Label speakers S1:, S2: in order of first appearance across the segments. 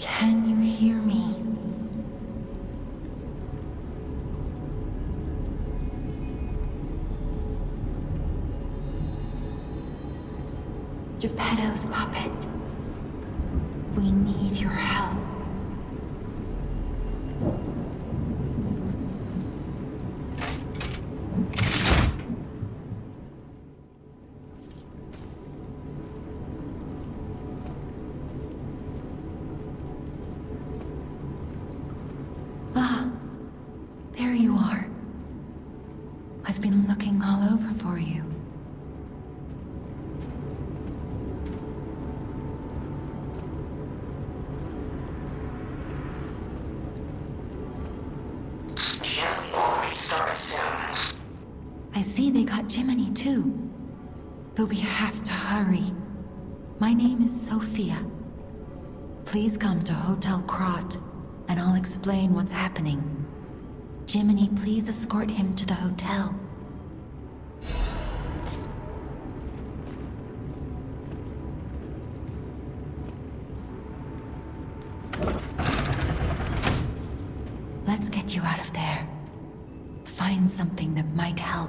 S1: Can you hear me? Geppetto's puppet. We need your help. Ah, there you are. I've been looking all over for you. I see they got Jiminy too. But we have to hurry. My name is Sophia. Please come to Hotel Krat, and I'll explain what's happening. Jiminy, please escort him to the hotel. Let's get you out of there. Find something that might help.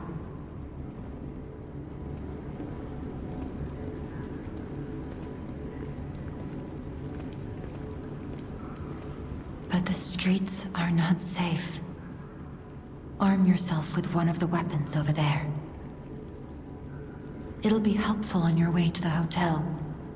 S1: But the streets are not safe. Arm yourself with one of the weapons over there. It'll be helpful on your way to the hotel.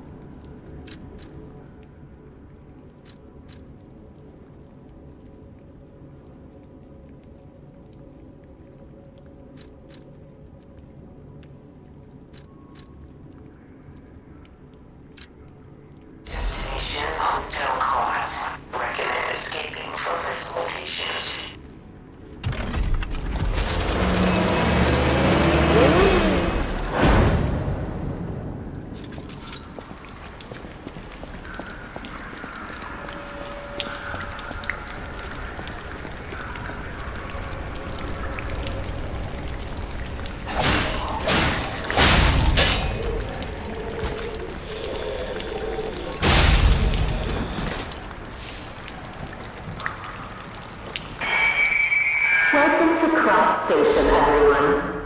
S2: Welcome to Krat Station, everyone.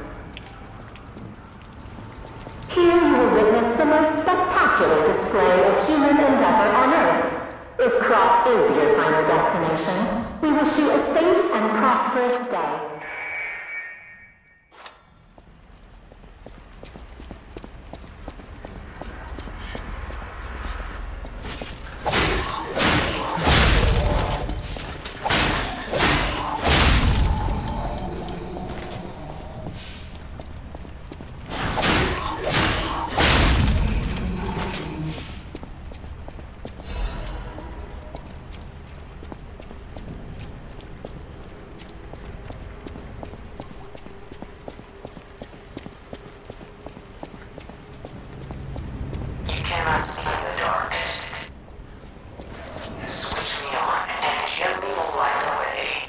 S2: Here you will witness the most spectacular display of human endeavor on Earth. If Krat is your final destination, we wish you a safe and prosperous day.
S3: Cannot see in the dark. Switch me on and gently will light the way.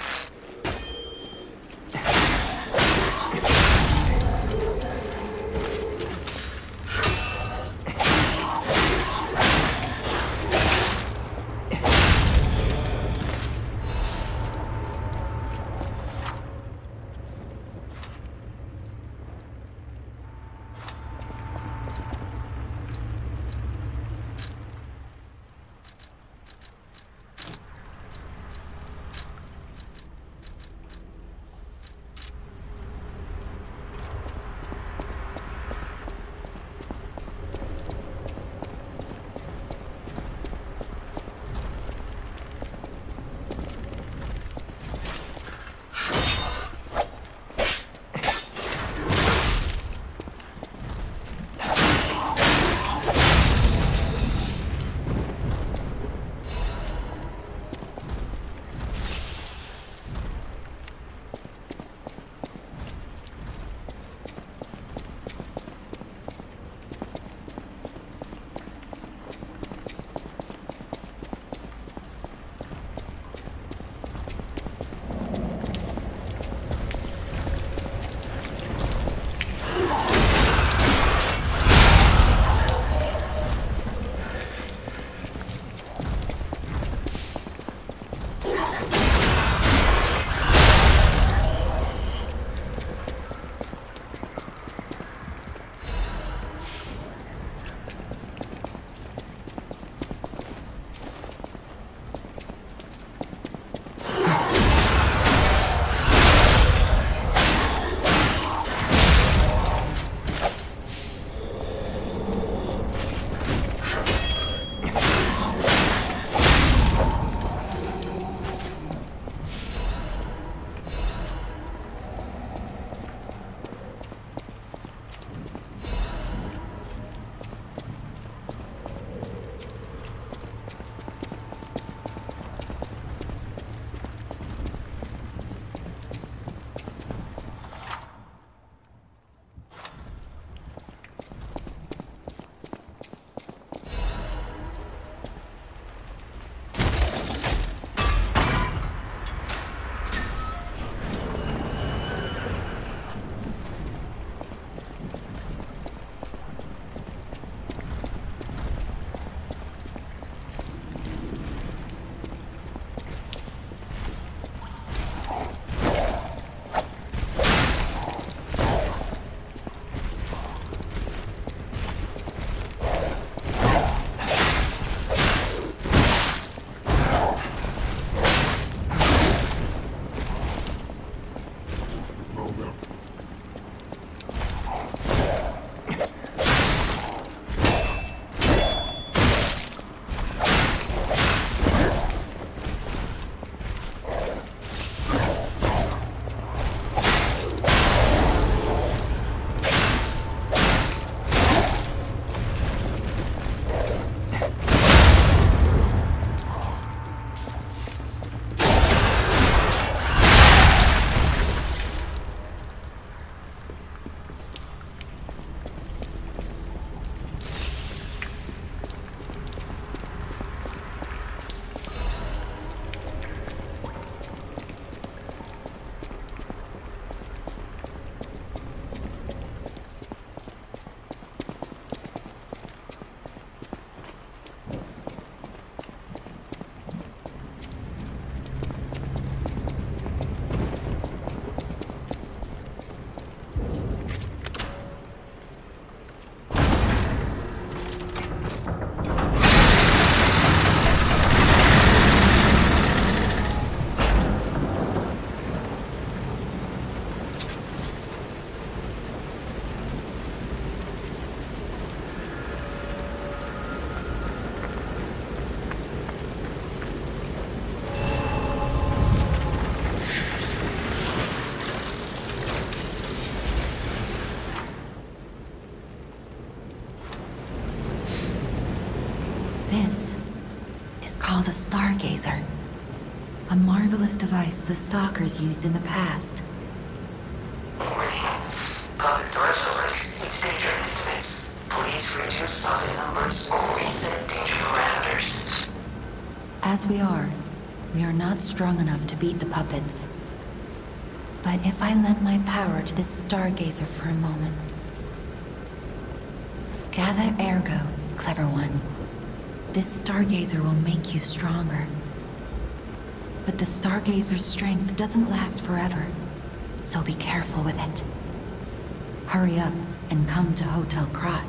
S1: called a stargazer. A marvelous device the Stalkers used in the past.
S3: Warning. Puppet thresholds exceeds danger estimates. Please reduce puppet numbers or reset danger parameters.
S1: As we are not strong enough to beat the puppets. But if I lend my power to this stargazer for a moment... Gather ergo, clever one. This stargazer will make you stronger. But the stargazer's strength doesn't last forever, so be careful with it. Hurry up and come to Hotel Krat.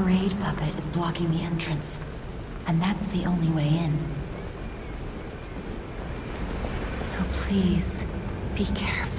S1: parade puppet is blocking the entrance, and that's the only way in. So please, be careful.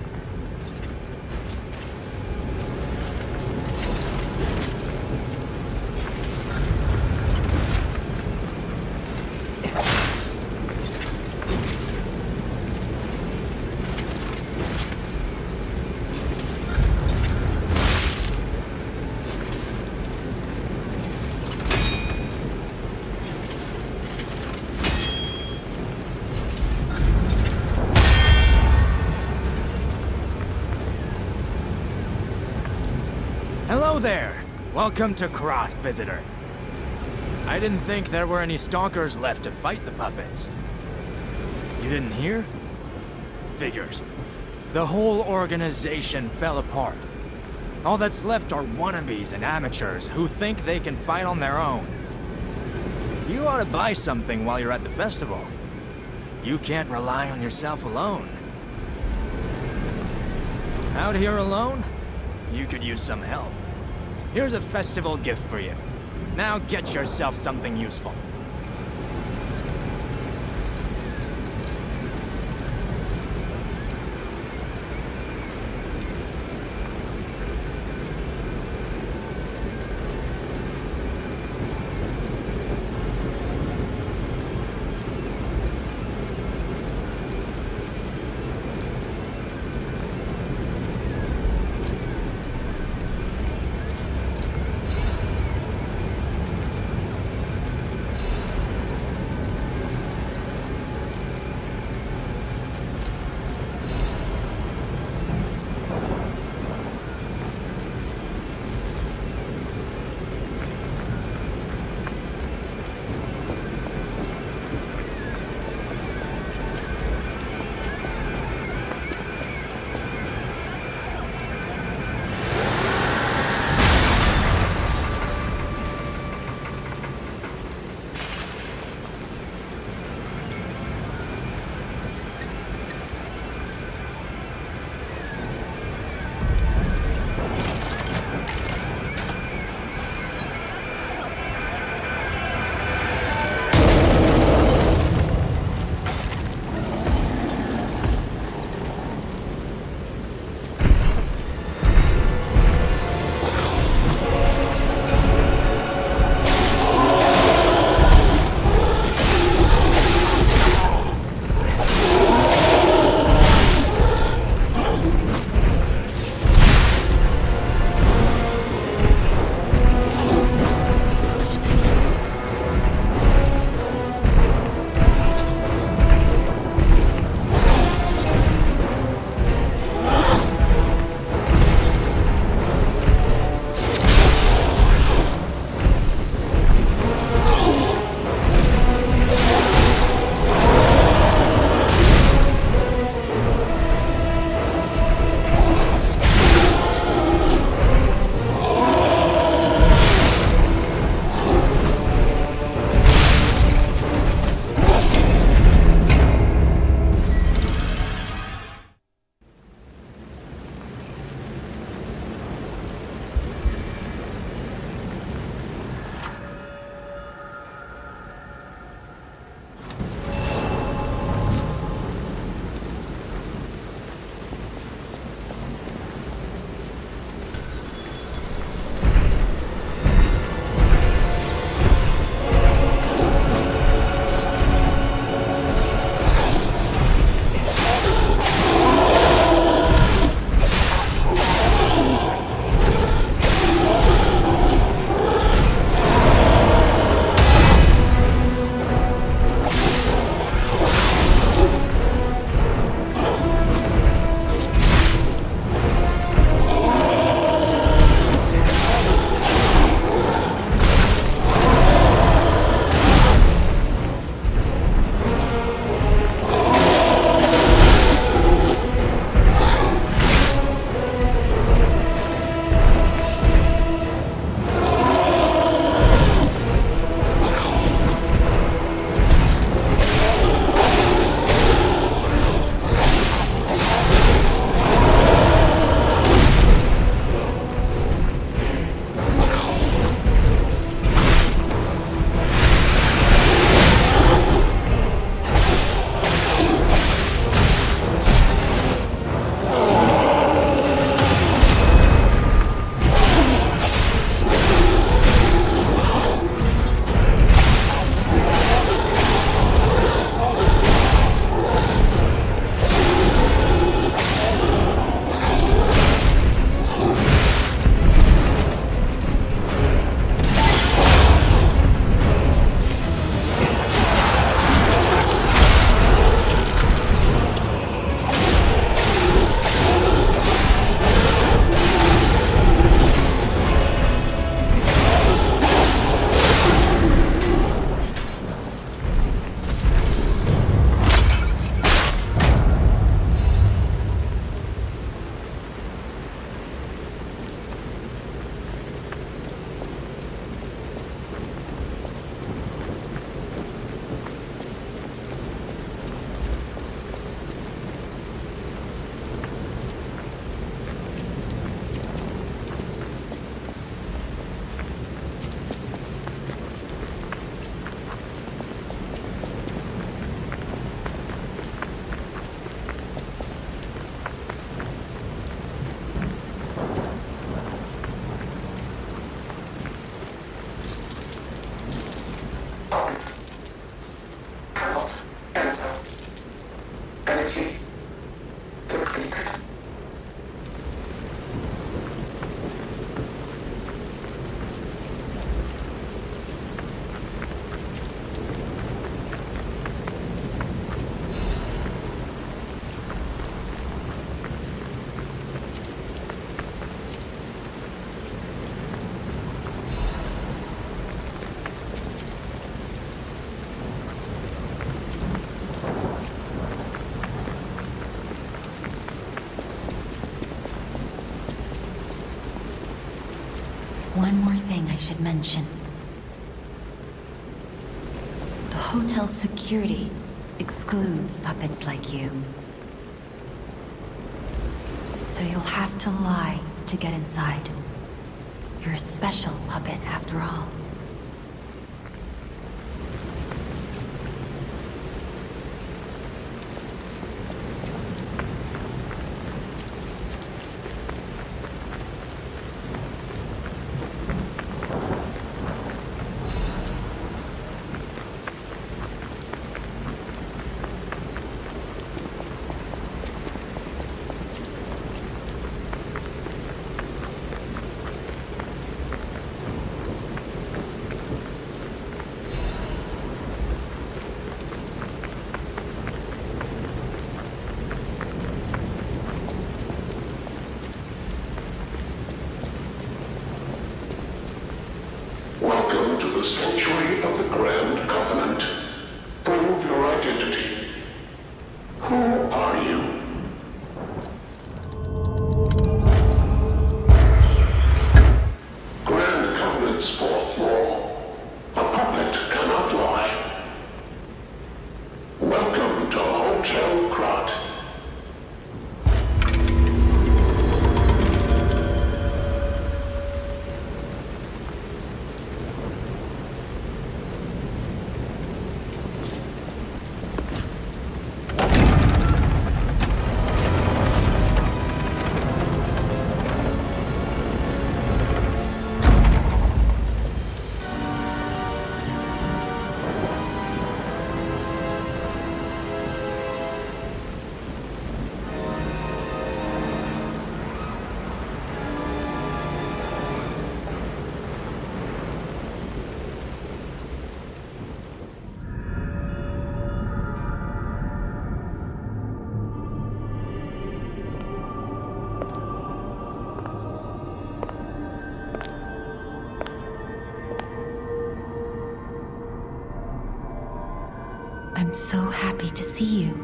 S4: Hello there! Welcome to Krat, visitor. I didn't think there were any stalkers left to fight the puppets. You didn't hear? Figures. The whole organization fell apart. All that's left are wannabes and amateurs who think they can fight on their own. You ought to buy something while you're at the festival. You can't rely on yourself alone. Out here alone? You could use some help. Here's a festival gift for you. Now get yourself something useful.
S1: one more thing I should mention. The hotel security excludes puppets like you. So you'll have to lie to get inside. You're a special puppet after all.
S5: Welcome to the Sanctuary of the Grand Covenant. Prove your identity. Who are you? Grand Covenant's fourth law. A puppet cannot lie. Welcome to Hotel Krat.
S1: I'm so happy to see you.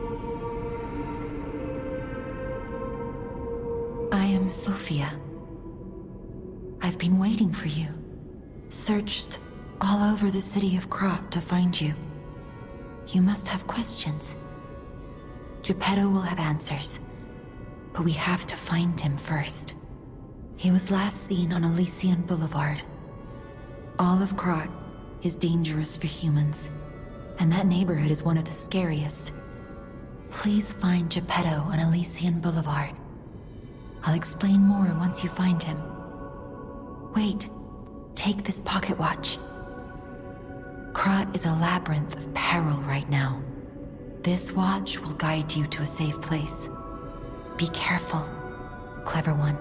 S1: I am Sophia. I've been waiting for you. Searched all over the city of Krat to find you. You must have questions. Geppetto will have answers. But we have to find him first. He was last seen on Elysian Boulevard. All of Krat is dangerous for humans. And that neighborhood is one of the scariest. Please find Geppetto on Elysian Boulevard. I'll explain more once you find him. Wait, take this pocket watch. Krat is a labyrinth of peril right now. This watch will guide you to a safe place. Be careful, clever one.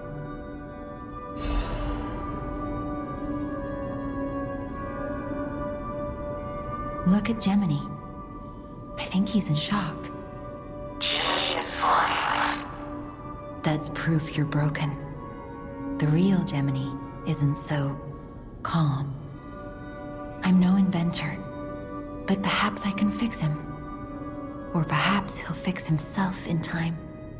S1: Look at Gemini. I think he's in shock.
S3: Gemini is fine.
S1: That's proof you're broken. The real Gemini isn't so calm. I'm no inventor, but perhaps I can fix him. Or perhaps he'll fix himself in time.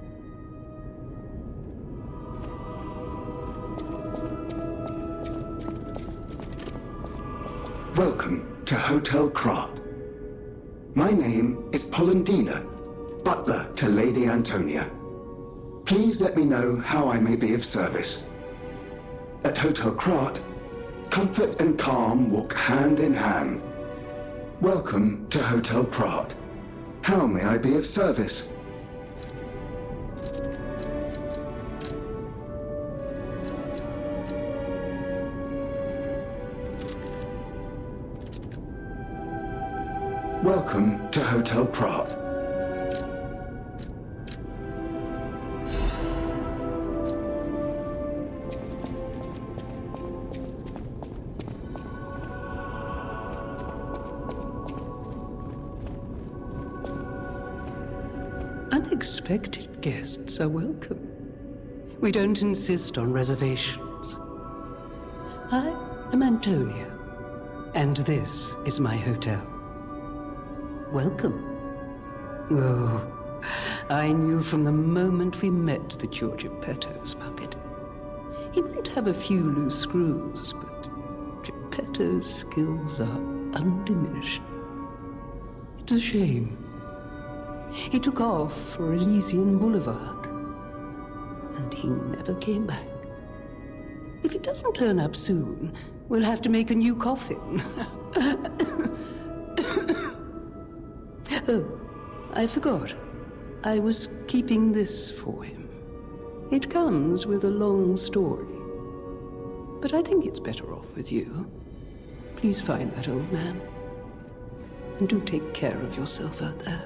S6: Welcome to Hotel Krat. My name is Polendina, butler to Lady Antonia. Please let me know how I may be of service. At Hotel Krat, comfort and calm walk hand in hand. Welcome to Hotel Krat. How may I be of service? Welcome to Hotel Krat.
S7: Unexpected guests are welcome. We don't insist on reservations. I am Antonia, and this is my hotel. Welcome. Oh, I knew from the moment we met that you're Geppetto's puppet. He might have a few loose screws, but Geppetto's skills are undiminished. It's a shame. He took off for Elysian Boulevard, and he never came back. If he doesn't turn up soon, we'll have to make a new coffin. Oh, I forgot. I was keeping this for him. It comes with a long story. But I think it's better off with you. Please find that old man. And do take care of yourself out there.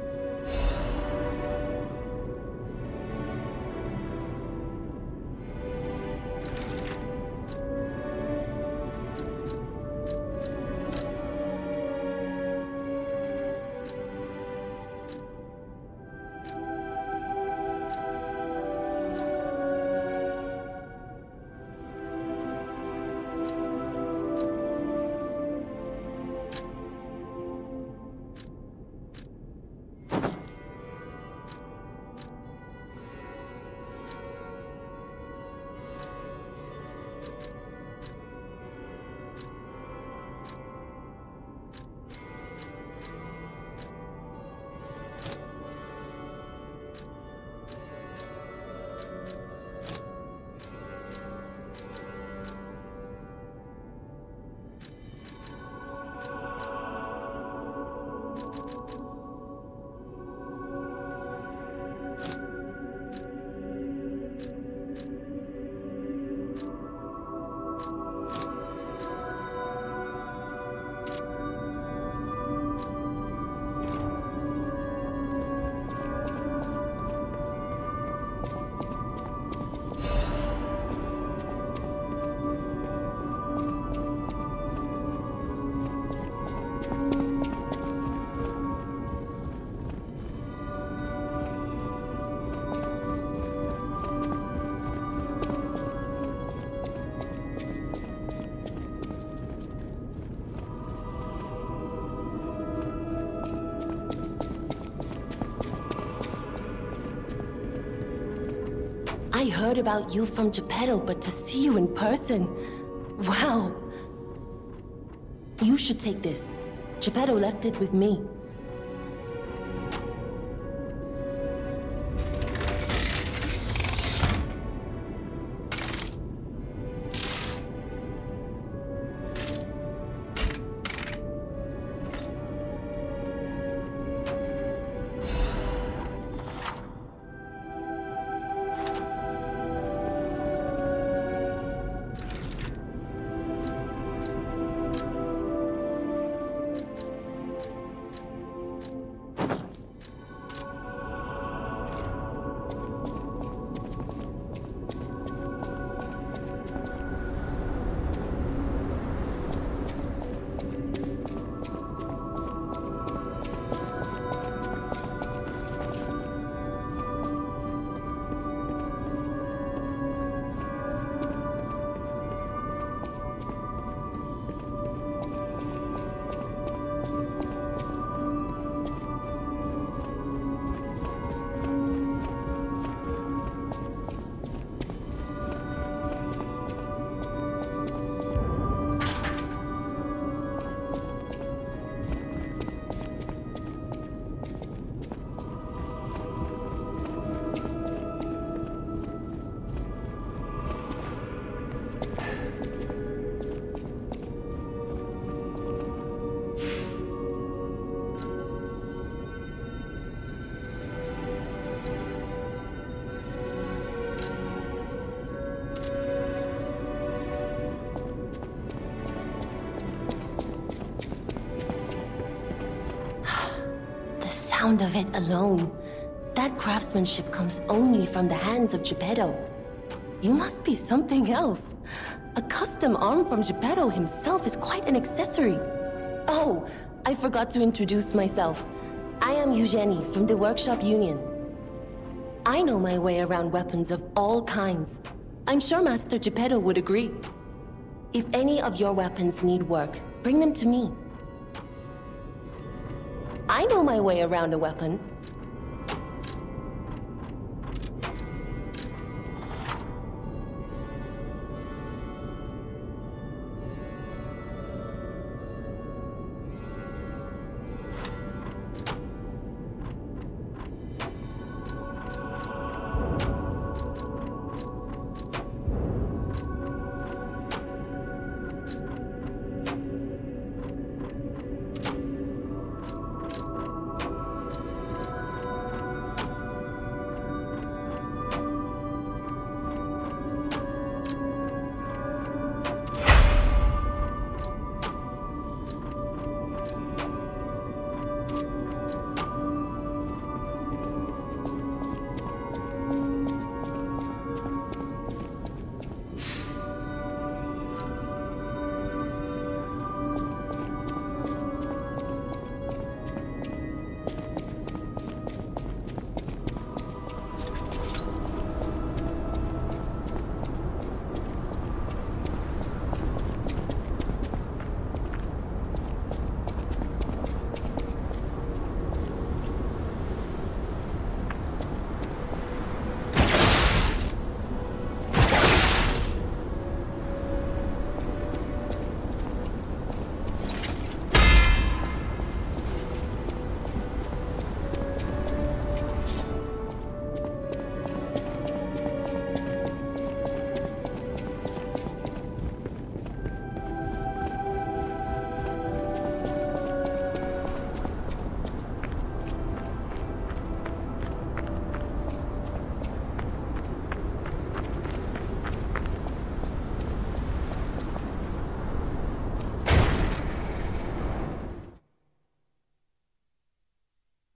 S8: I heard about you from Geppetto, but to see you in person... Wow! You should take this. Geppetto left it with me. Sound of it alone. That craftsmanship comes only from the hands of Geppetto. You must be something else. A custom arm from Geppetto himself is quite an accessory. Oh, I forgot to introduce myself. I am Eugenie from the Workshop Union. I know my way around weapons of all kinds. I'm sure Master Geppetto would agree. If any of your weapons need work, bring them to me. I know my way around a weapon.